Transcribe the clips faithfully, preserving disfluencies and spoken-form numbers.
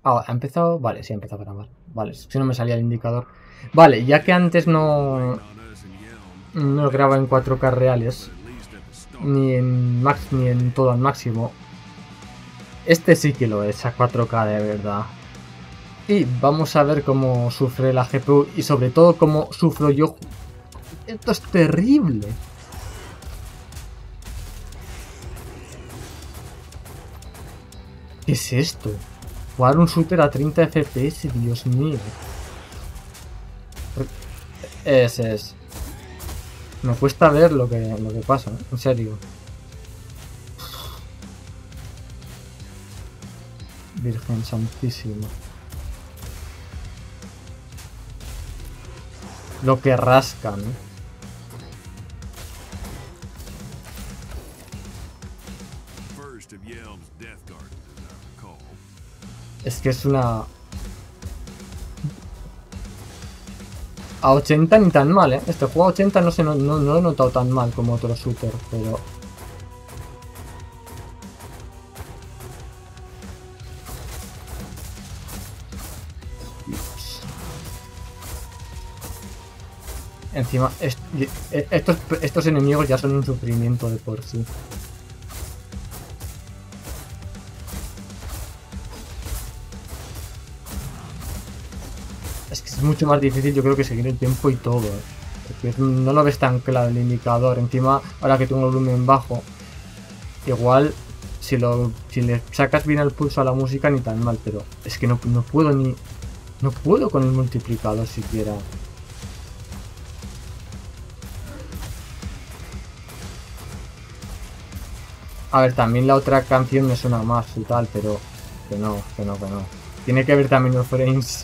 Ah, ¿ha empezado? Vale, sí, ha empezado a grabar. Vale, si no me salía el indicador. Vale, ya que antes no, no graba en cuatro K reales, ni en max, ni en todo al máximo, este sí que lo es a cuatro K de verdad. Y vamos a ver cómo sufre la G P U y sobre todo cómo sufro yo. Esto es terrible. ¿Qué es esto? Jugar un shooter a treinta F P S, Dios mío. Ese es. Me cuesta ver lo que, lo que pasa, ¿eh? En serio. Virgen Santísima. Lo que rascan, ¿eh? Es que es una... A ochenta ni tan mal, ¿eh? Este juego a ochenta no, se, no, no, no lo he notado tan mal como otro shooter, pero... Dios. Encima, est estos, estos enemigos ya son un sufrimiento de por sí. Es que es mucho más difícil, yo creo, que seguir el tiempo y todo, ¿eh? Porque no lo ves tan claro el indicador. Encima, ahora que tengo el volumen bajo, igual si, lo, si le sacas bien el pulso a la música ni tan mal, pero es que no, no puedo ni... No puedo con el multiplicador siquiera. A ver, también la otra canción me suena más y tal, pero que no, que no, que no. Tiene que ver también los frames.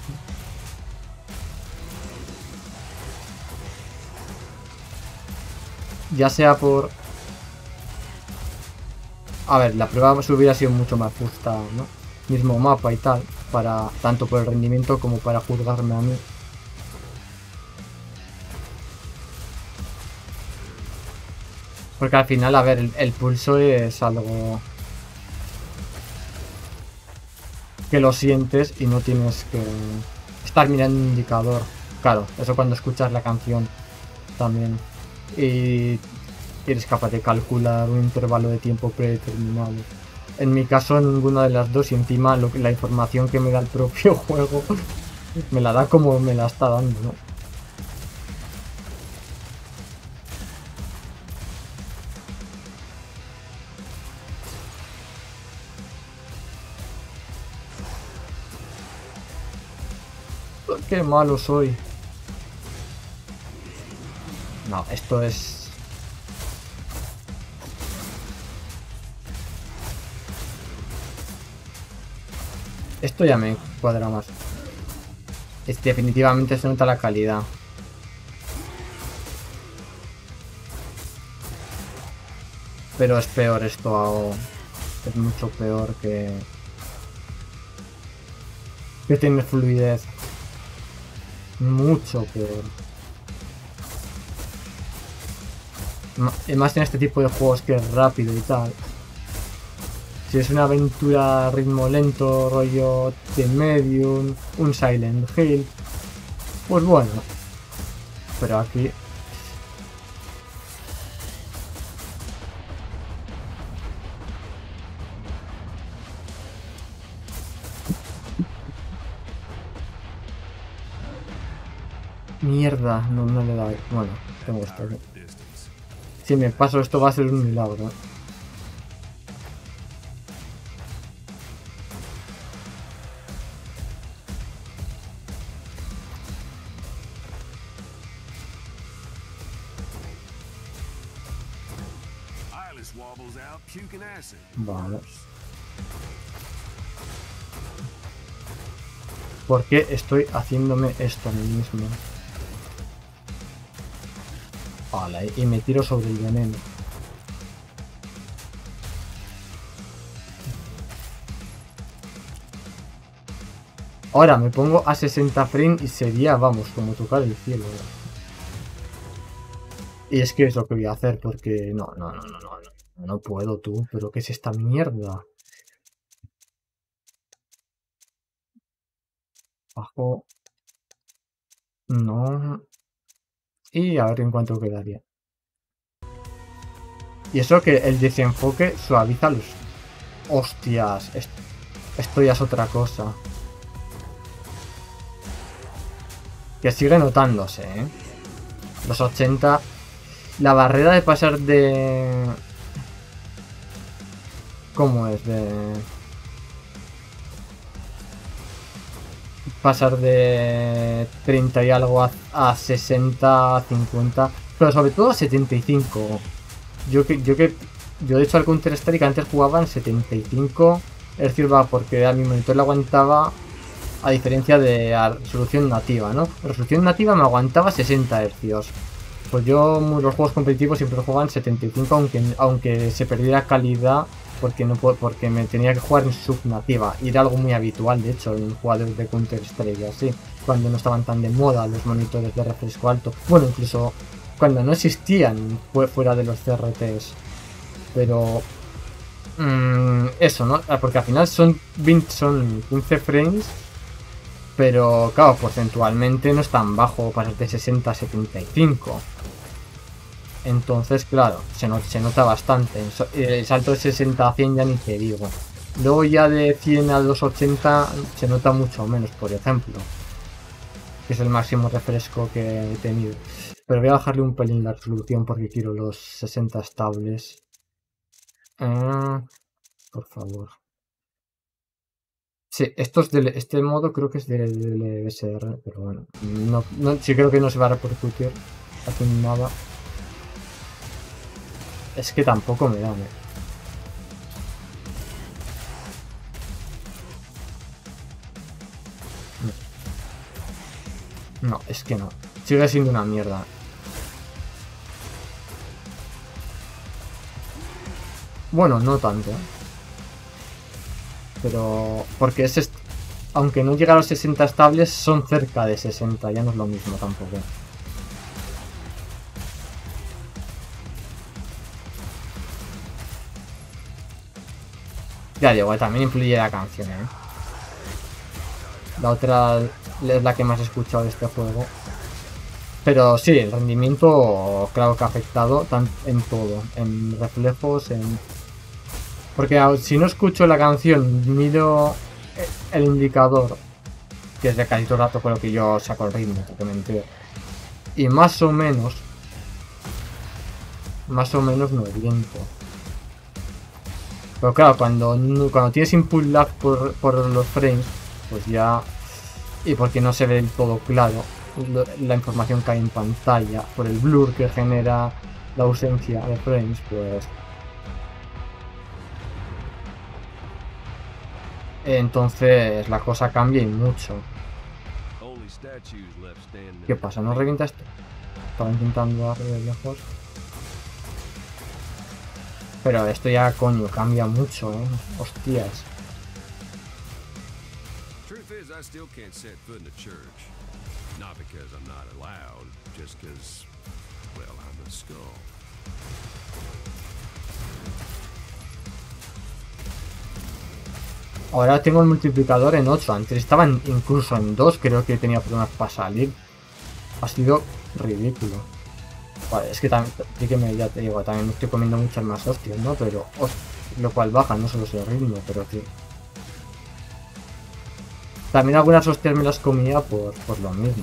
Ya sea por... A ver, la prueba hubiera sido mucho más justa, ¿no? Mismo mapa y tal, para tanto por el rendimiento como para juzgarme a mí. Porque al final, a ver, el, el pulso es algo que lo sientes y no tienes que estar mirando un indicador. Claro, eso cuando escuchas la canción también. Y eres capaz de calcular un intervalo de tiempo predeterminado. En mi caso, ninguna de las dos, y encima lo que, la información que me da el propio juego me la da como me la está dando, ¿no? Qué malo soy. No, esto es... Esto ya me cuadra más. Es, definitivamente se nota la calidad. Pero es peor esto aún. Es mucho peor que... Que tiene fluidez. Mucho peor. Y más en este tipo de juegos que es rápido y tal. Si es una aventura a ritmo lento, rollo de Medium, un Silent Hill, pues bueno. Pero aquí... Mierda, no, no le da... Bueno, tengo esto aquí. Si me paso esto va a ser un milagro. Vale. ¿Por qué estoy haciéndome esto a mí mismo? Vale, y me tiro sobre el veneno. Ahora me pongo a sesenta frames y sería, vamos, como tocar el cielo. Y es que es lo que voy a hacer porque no, no, no, no, no, no, no puedo tú, pero ¿qué es esta mierda? Bajo. No. Y a ver en cuánto quedaría. Y eso que el desenfoque suaviza los... Hostias. Esto, esto ya es otra cosa. Que sigue notándose, ¿eh? Los ochenta... La barrera de pasar de... ¿Cómo es? De... Pasar de treinta y algo a, a sesenta, cincuenta... Pero sobre todo a setenta y cinco. Yo que... Yo que... Yo de hecho al Counter Strike antes jugaba en setenta y cinco hercios porque a mi monitor le aguantaba, a diferencia de la resolución nativa, ¿no? La resolución nativa me aguantaba sesenta hercios. Pues yo los juegos competitivos siempre jugaban setenta y cinco, aunque, aunque se perdiera calidad porque no porque me tenía que jugar en subnativa. Y era algo muy habitual, de hecho, en jugadores de Counter Strike así, cuando no estaban tan de moda los monitores de refresco alto. Bueno, incluso cuando no existían fuera de los C R Ts. Pero... Mmm, eso, ¿no? Porque al final son, veinte, son quince frames. Pero, claro, porcentualmente no es tan bajo para de sesenta a setenta y cinco. Entonces, claro, se, not se nota bastante. El salto de sesenta a cien ya ni te digo. Luego ya de cien a doscientos ochenta se nota mucho menos, por ejemplo. Que es el máximo refresco que he tenido. Pero voy a bajarle un pelín la resolución porque quiero los sesenta estables. Ah, por favor. Sí, esto es del, este modo creo que es del, del D S R, pero bueno, no, no, sí creo que no se va a repercutir aquí nada. Es que tampoco me da, ¿eh? No. No, es que no. Sigue siendo una mierda. Bueno, no tanto, ¿eh? Pero... Porque es... Aunque no llega a los sesenta estables, son cerca de sesenta. Ya no es lo mismo tampoco. Ya digo, también influye la canción, ¿eh? La otra es la que más he escuchado de este juego. Pero sí, el rendimiento claro que ha afectado en todo. En reflejos, en... Porque si no escucho la canción, miro el indicador, que es de casi todo el rato con lo que yo saco el ritmo, totalmente. Y más o menos, más o menos no oriento. Pero claro, cuando, cuando tienes input lag por, por los frames, pues ya... Y porque no se ve del todo claro la información que hay en pantalla, por el blur que genera la ausencia de frames, pues... Entonces la cosa cambia y mucho. ¿Qué pasa? ¿No revienta esto? Estaba intentando darle de lejos. Pero esto ya, coño, cambia mucho, ¿eh? Hostias. Ahora tengo el multiplicador en ocho. Antes estaban incluso en dos. Creo que tenía problemas para salir. Ha sido ridículo. Vale, es que también, sí que me, ya te digo, también me estoy comiendo muchas más hostias, ¿no? Pero, host, lo cual baja, no solo el ritmo, pero sí. También algunas hostias me las comía por, por lo mismo.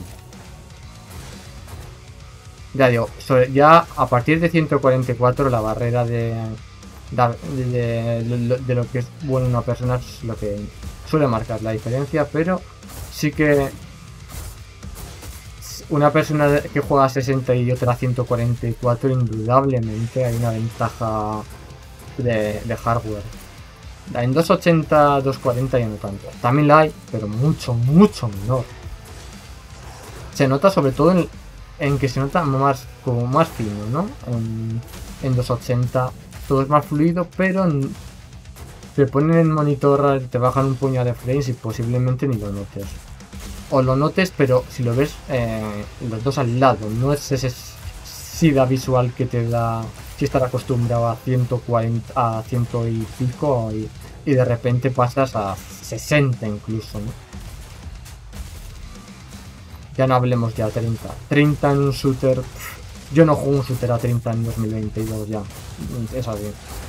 Ya digo, sobre, ya a partir de ciento cuarenta y cuatro la barrera de... De, de, de, de lo que es bueno una persona es lo que suele marcar la diferencia, pero sí que una persona que juega a sesenta y otra a ciento cuarenta y cuatro, indudablemente hay una ventaja de, de hardware. En doscientos ochenta, doscientos cuarenta ya no tanto, también la hay, pero mucho, mucho menor. Se nota sobre todo en, en que se nota más como más fino, ¿no? En, en doscientos ochenta todo es más fluido, pero te ponen el monitor, te bajan un puñado de frames y posiblemente ni lo notes. O lo notes, pero si lo ves eh, los dos al lado, no es ese sida visual que te da si estás acostumbrado a ciento cuarenta, a cien y pico y, y de repente pasas a sesenta incluso, ¿no? Ya no hablemos ya treinta. treinta en un shooter. Yo no juego un shooter a treinta en dos mil veintidós ya. Es así.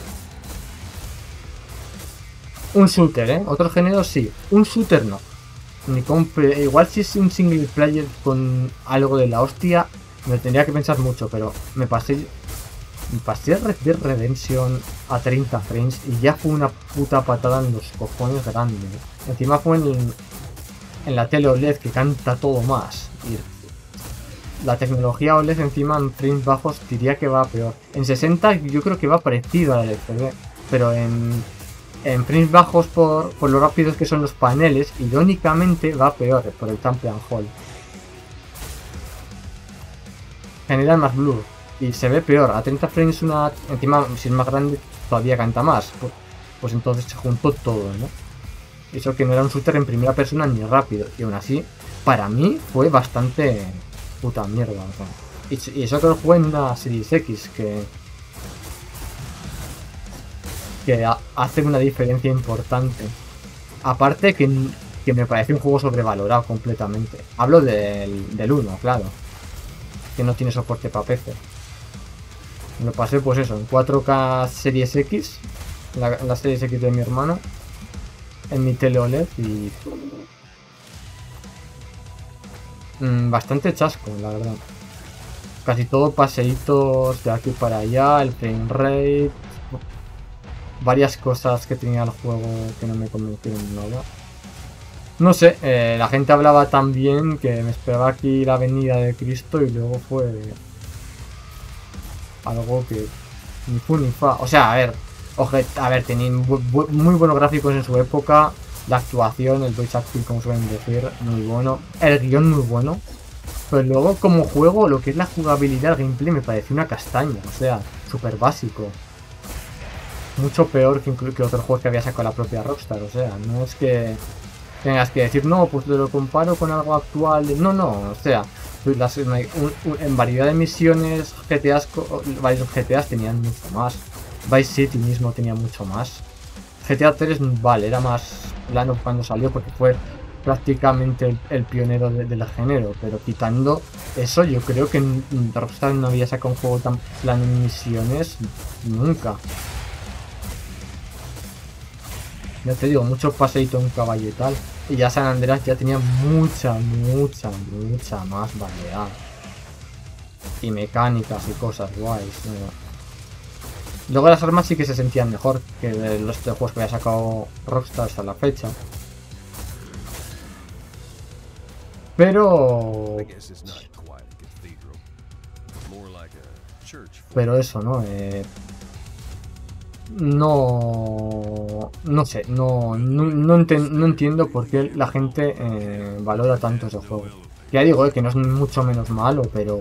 Un shooter, ¿eh? Otros géneros sí. Un shooter no. Ni compre. Igual si es un single player con algo de la hostia, me tendría que pensar mucho, pero me pasé. Me pasé Red Dead Redemption a treinta frames y ya fue una puta patada en los cojones grande. Encima fue en, en la tele O L E D que canta todo más. Y la tecnología O L E D encima en frames bajos diría que va peor. En sesenta yo creo que va parecido a la L C D, pero en, en frames bajos por, por lo rápidos que son los paneles, irónicamente va peor por el Temple and Hold. Genera más blur. Y se ve peor, a treinta frames una... Encima, si es más grande, todavía canta más. Pues, pues entonces se juntó todo, ¿no? Eso que no era un shooter en primera persona ni rápido. Y aún así, para mí, fue bastante puta mierda. ¿No? Y, y eso que lo jugué en una Series X, que... Que ha, hace una diferencia importante. Aparte que, que me parece un juego sobrevalorado completamente. Hablo del, del uno, claro. Que no tiene soporte para P C. Me lo pasé pues eso, en cuatro K Series X, la, la Series X de mi hermano, en mi tele O L E D y... Mmm, bastante chasco, la verdad. Casi todo paseitos de aquí para allá, el frame rate, varias cosas que tenía el juego que no me convencieron nada. No sé, eh, la gente hablaba tan bien que me esperaba aquí la venida de Cristo y luego fue... algo que ni fu ni fa. O sea, a ver, oje, a ver, tenían bu bu muy buenos gráficos en su época. La actuación, el voice acting, como suelen decir, muy bueno. El guión muy bueno. Pero luego, como juego, lo que es la jugabilidad, el gameplay, me pareció una castaña. O sea, súper básico. Mucho peor que, que otros juegos que había sacado la propia Rockstar. O sea, no es que tengas que decir, no, pues te lo comparo con algo actual. No, no, o sea... Las, un, un, en variedad de misiones, G T As, varios G T As tenían mucho más. Vice City mismo tenía mucho más. G T A tres, vale, era más plano cuando salió porque fue prácticamente el, el pionero de, del género. Pero quitando eso, yo creo que Rockstar no había sacado un juego tan plano en misiones nunca. Ya te digo, mucho paseíto en caballo y tal. Y ya San Andreas ya tenía mucha, mucha, mucha más variedad. Y mecánicas y cosas guays. ¿No? Luego las armas sí que se sentían mejor que de los de juegos que había sacado Rockstar hasta la fecha. Pero... Pero eso, ¿no? Eh... No, no sé, no, no, no, enten, no entiendo por qué la gente eh, valora tanto ese juego. Ya digo eh, que no es mucho menos malo, pero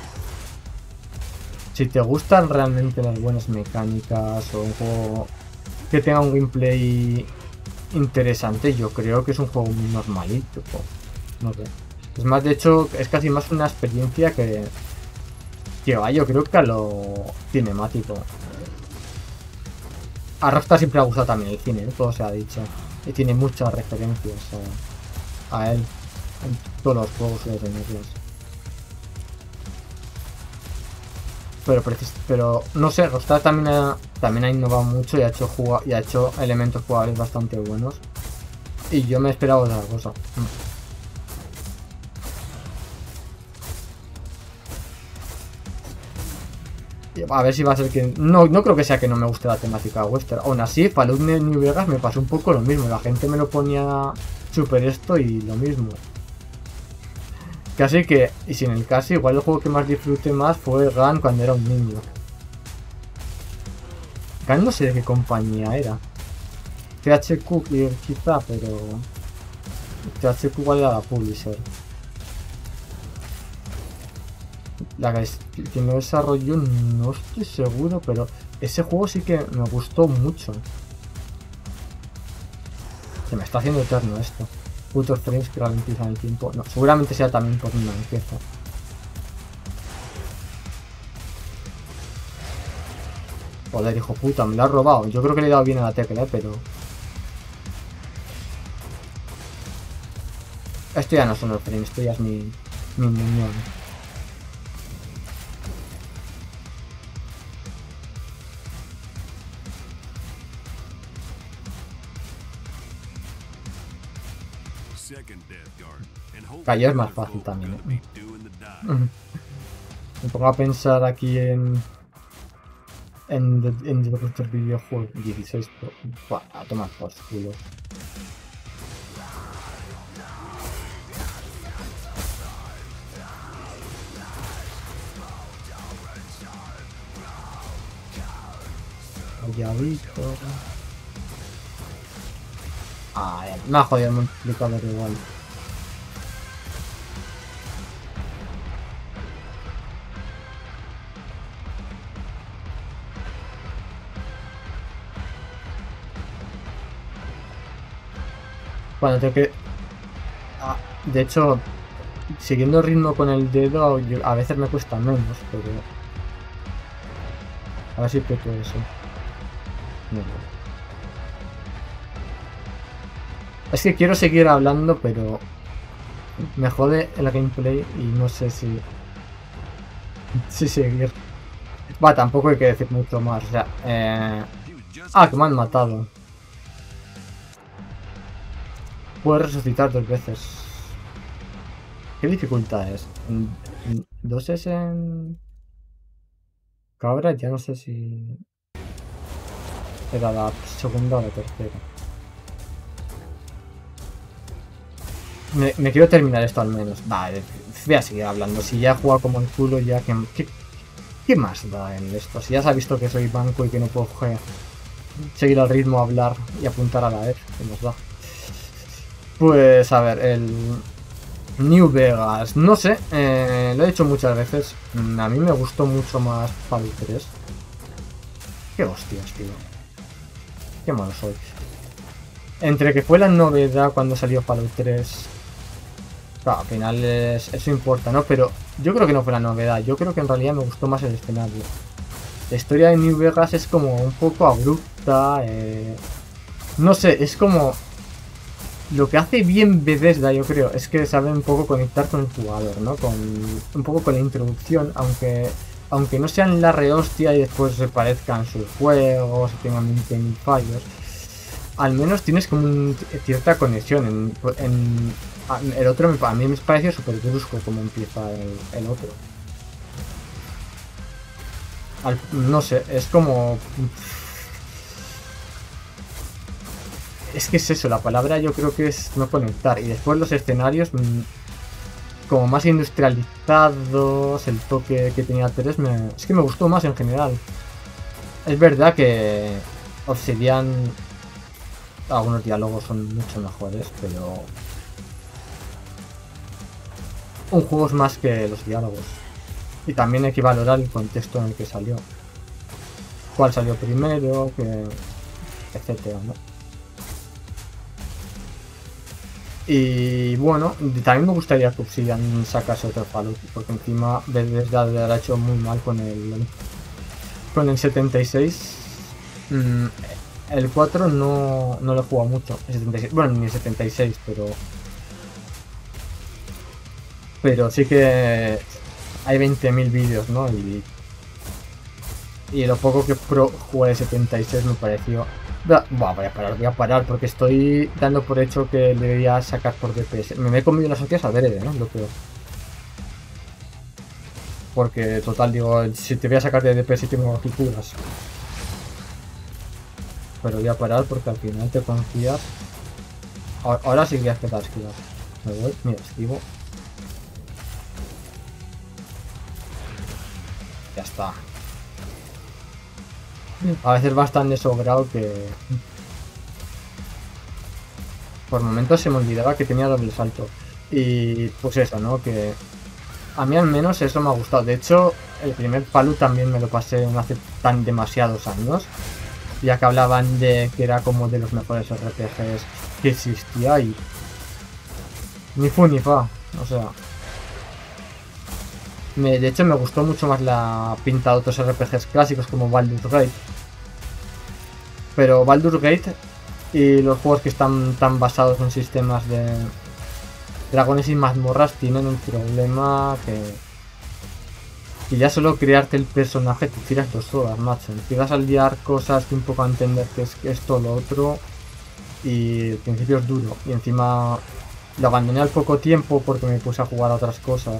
si te gustan realmente las buenas mecánicas o un juego que tenga un gameplay interesante, yo creo que es un juego muy normalito. No sé. Es más, de hecho, es casi más una experiencia que, que va, yo creo que a lo cinemático. A Rockstar siempre ha gustado también el cine, ¿eh? Todo se ha dicho. Y tiene muchas referencias a, a él en todos los juegos de tenerlos. Pero, pero no sé, Rockstar también ha, también ha innovado mucho y ha hecho y ha hecho elementos jugables bastante buenos. Y yo me he esperado otra cosa. A ver si va a ser que... No, no creo que sea que no me guste la temática western. Aún así, Fallout New Vegas me pasó un poco lo mismo. La gente me lo ponía súper esto y lo mismo. Casi que... Y sin el caso, igual el juego que más disfruté más fue Gun cuando era un niño. Gun no sé de qué compañía era. T H Q quizá, pero... T H Q igual era la publisher. La que no desarrolló no estoy seguro, pero ese juego sí que me gustó mucho. Se me está haciendo eterno esto. Putos frames que ralentizan el tiempo. No, seguramente sea también por una limpieza. Joder, hijo puta, me lo ha robado. Yo creo que le he dado bien a la tecla, ¿eh? Pero... Esto ya no son los frames, esto ya es mi... Mi muñón. Cayó es más fácil también, ¿eh? Me pongo a pensar aquí en... En, en, en otros videojuegos. dieciséis Pro. Buah, a tomar por culo. Calladito. Ah, me ha jodido el multiplicador igual. Cuando tengo que... Ah, de hecho, siguiendo el ritmo con el dedo, yo, a veces me cuesta menos, pero... A ver si peto eso. No. Es que quiero seguir hablando, pero... Me jode el gameplay y no sé si... Si seguir. Va, tampoco hay que decir mucho más, o sea... Eh... Ah, que me han matado. Puedes resucitar dos veces. ¿Qué dificultad es? ¿Dos es en cabra? Ya no sé si era la segunda o la tercera. Me, me quiero terminar esto al menos. Vale, voy a seguir hablando. Si ya he jugado como el culo, ya que... ¿Qué, qué más da en esto? Si ya se ha visto que soy banco y que no puedo joder, seguir al ritmo, hablar y apuntar a la vez, ¿qué nos da? Pues a ver, el New Vegas, no sé, eh, lo he dicho muchas veces, a mí me gustó mucho más Fallout tres. Qué hostias, tío. Qué malo soy. Entre que fue la novedad cuando salió Fallout tres, claro, al final es, eso importa, ¿no? Pero yo creo que no fue la novedad, yo creo que en realidad me gustó más el escenario. La historia de New Vegas es como un poco abrupta, eh, no sé, es como... Lo que hace bien Bethesda, yo creo, es que sabe un poco conectar con el jugador, ¿no? Con un poco con la introducción, aunque aunque no sean la rehostia y después se parezcan sus juegos, tengan mil fallos, al menos tienes como un, cierta conexión. En, en, el otro a mí me pareció súper brusco como empieza el, el otro. Al, no sé, es como... Es que es eso, la palabra yo creo que es no conectar. Y después los escenarios como más industrializados, el toque que tenía tres, me... es que me gustó más en general. Es verdad que Obsidian, algunos diálogos son mucho mejores, pero un juego es más que los diálogos. Y también hay que valorar el contexto en el que salió. Cuál salió primero, que... etcétera, ¿no? Y bueno, también me gustaría que Obsidian sacase otro Fallout, porque encima Bethesda lo ha hecho muy mal con el con el setenta y seis. Mm, el cuatro no, no lo he jugado mucho, el setenta y seis, bueno, ni el setenta y seis, pero pero sí que hay veinte mil vídeos, ¿no? Y, y lo poco que pro jugué el setenta y seis me pareció... Buah, voy a parar, voy a parar, porque estoy dando por hecho que debería sacar por D P S. Me he comido las hostias a Verede, ¿no? Lo peor. Porque, total, digo, si te voy a sacar de D P S tengo aquí curas. Pero voy a parar porque al final te confías. Ahora sí que hace que esquivar. Me voy, mira, esquivo. Ya está. A veces vas tan desobrado que... Por momentos se me olvidaba que tenía doble salto. Y pues eso, ¿no? Que a mí al menos eso me ha gustado. De hecho, el primer Fallout también me lo pasé no hace tan demasiados años. Ya que hablaban de que era como de los mejores R P Gs que existía y... Ni fu ni fa. O sea... Me, de hecho me gustó mucho más la pinta de otros R P Gs clásicos como Baldur's Gate. Pero Baldur's Gate y los juegos que están tan basados en sistemas de dragones y mazmorras tienen un problema que... que ya solo crearte el personaje te tiras dos horas, macho. Empiezas a liar cosas que un poco a entender que es que esto o lo otro. Y al principio es duro. Y encima lo abandoné al poco tiempo porque me puse a jugar a otras cosas.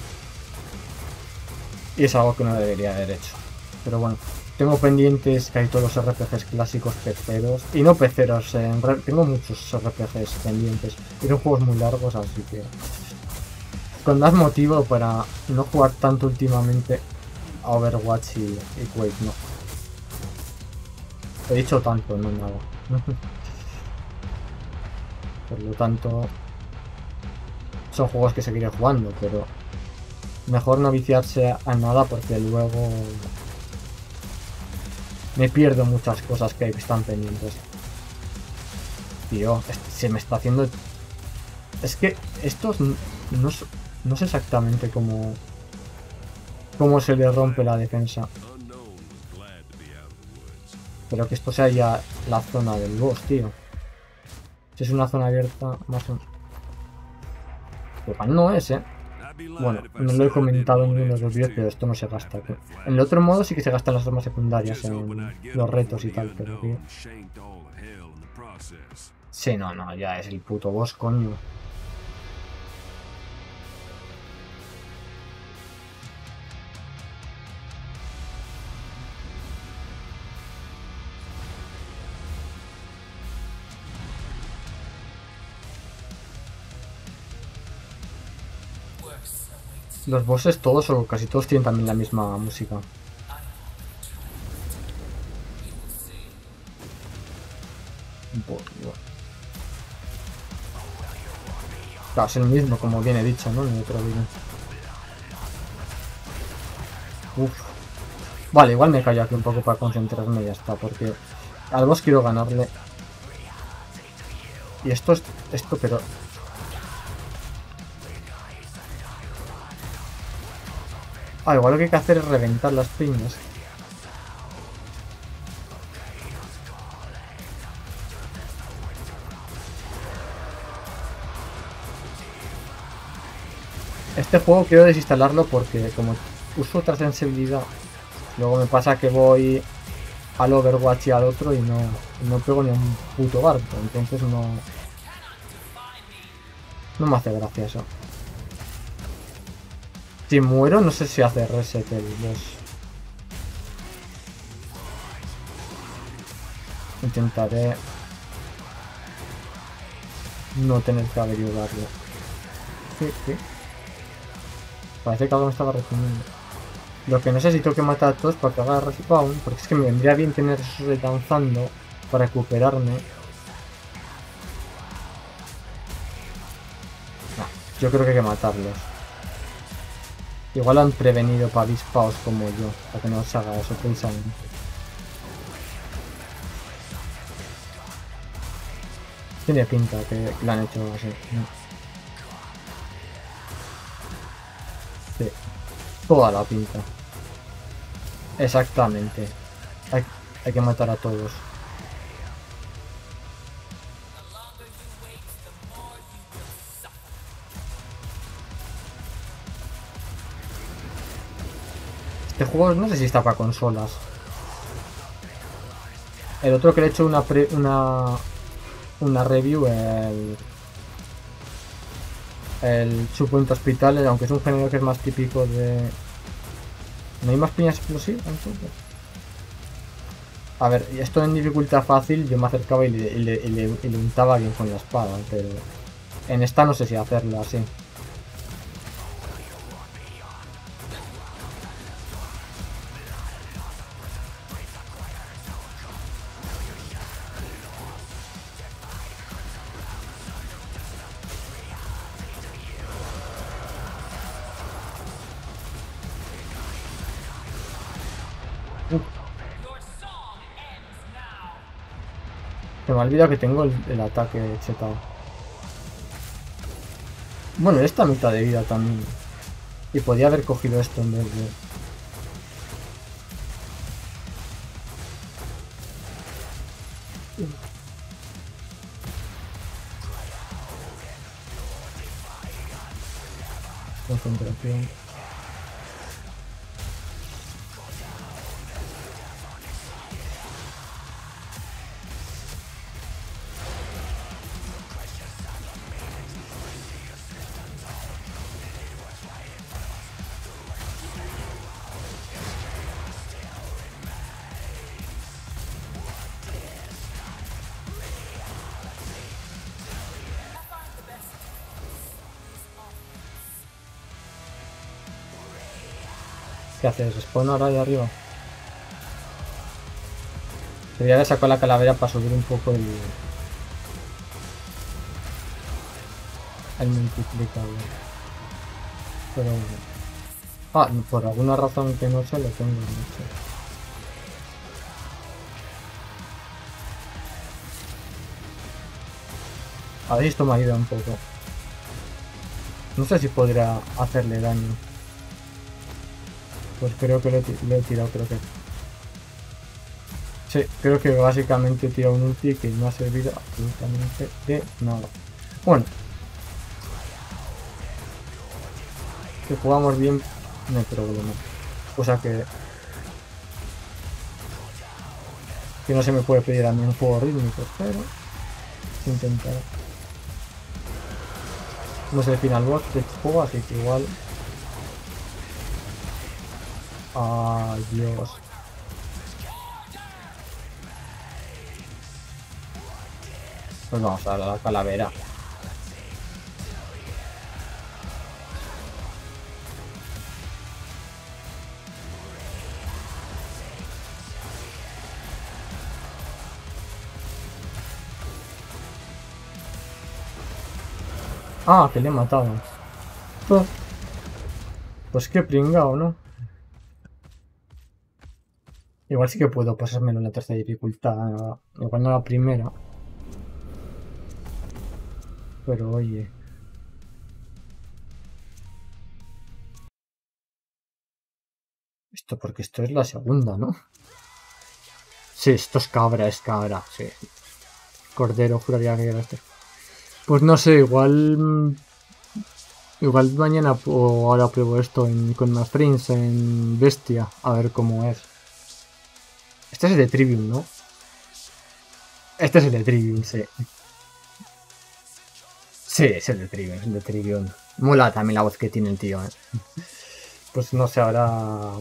Y, y es algo que no debería haber hecho. Pero bueno, tengo pendientes casi todos los R P Gs clásicos peceros. Y no peceros, eh, tengo muchos R P Gs pendientes. Y son juegos muy largos, así que... con más motivo para no jugar tanto últimamente a Overwatch y, y Quake, no. He dicho tanto, no nada. Por lo tanto, son juegos que seguiré jugando, pero mejor no viciarse a nada porque luego me pierdo muchas cosas que están pendientes. Tío, se me está haciendo... Es que estos no, no sé exactamente cómo, cómo se le rompe la defensa. Pero que esto sea ya la zona del boss, tío. Si es una zona abierta, más o menos. Igual no es, eh. Bueno, no lo he comentado en ninguno de los vídeos, pero esto no se gasta. Tío. En el otro modo sí que se gastan las armas secundarias en los retos y tal, pero tío. Sí, no, no, ya es el puto boss, coño. Los bosses todos o casi todos tienen también la misma música. Claro, es el mismo, como bien he dicho, ¿no? En el otro vídeo. Uf. Vale, igual me callo aquí un poco para concentrarme y ya está, porque al boss quiero ganarle. Y esto es... esto, pero... Ah, igual lo que hay que hacer es reventar las piñas. Este juego quiero desinstalarlo porque como uso otra sensibilidad, luego me pasa que voy al Overwatch y al otro y no, no pego ni a un puto barco, entonces no... No me hace gracia eso. Si muero, no sé si hace reset el boss. Intentaré no tener que averiguarlo. Sí, sí. Parece que algo me estaba respondiendo. Lo que no sé si tengo que matar a todos para que haga respawn, porque es que me vendría bien tener esos danzando para recuperarme. No, yo creo que hay que matarlos. Igual han prevenido para avispaos como yo, para que no os haga eso precisamente. Tiene pinta que lo han hecho así. ¿No? Sí, toda la pinta. Exactamente. Hay, hay que matar a todos. Este juego no sé si está para consolas. El otro que le he hecho una pre, una una review, el el Checkpoint Hospital, aunque es un género que es más típico de... ¿No hay más piñas explosivas? A ver, esto en dificultad fácil yo me acercaba y le, y le, y le, y le untaba bien con la espada, pero en esta no sé si hacerlo así. Se me ha olvidado que tengo el, el ataque chetado. Bueno, esta mitad de vida también. Y podía haber cogido esto en vez de... Concentración. ¿Qué haces? ¿Spawn ahora ahí arriba? Debería haber sacado la calavera para subir un poco el... el multiplicador. Pero bueno. Ah, por alguna razón que no sé, lo tengo mucho. A ver, esto me ayuda un poco. No sé si podría hacerle daño. Pues creo que lo he, lo he tirado, creo que... Sí, creo que básicamente he tirado un ulti que no ha servido absolutamente de nada. Bueno. Que jugamos bien, no hay problema. O sea que... Que no se me puede pedir a mí un juego rítmico, pero... intentar. No es el final boss de este juego, así que igual... Ay, Dios. Pues vamos a la calavera. Ah, que le he matado. Pues, pues qué pringao, ¿no? Igual sí que puedo pasármelo en la tercera dificultad. Igual no la primera. Pero oye. Esto porque esto es la segunda, ¿no? Sí, esto es cabra, es cabra, sí. Cordero, juraría que era este. Pues no sé, igual... Igual mañana o ahora pruebo esto en, con más frames en Bestia, a ver cómo es. Este es el de Trivium, ¿no? Este es el de Trivium, sí. Sí, es el de Trivium, es el de Trivium. Mola también la voz que tiene el tío, ¿eh? Pues no sé, ahora...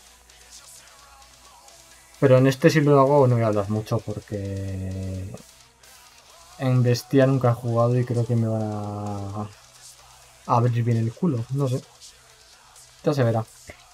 Pero en este si lo hago no voy a hablar mucho porque... En Bestia nunca he jugado y creo que me van a... a abrir bien el culo, no sé. Ya se verá.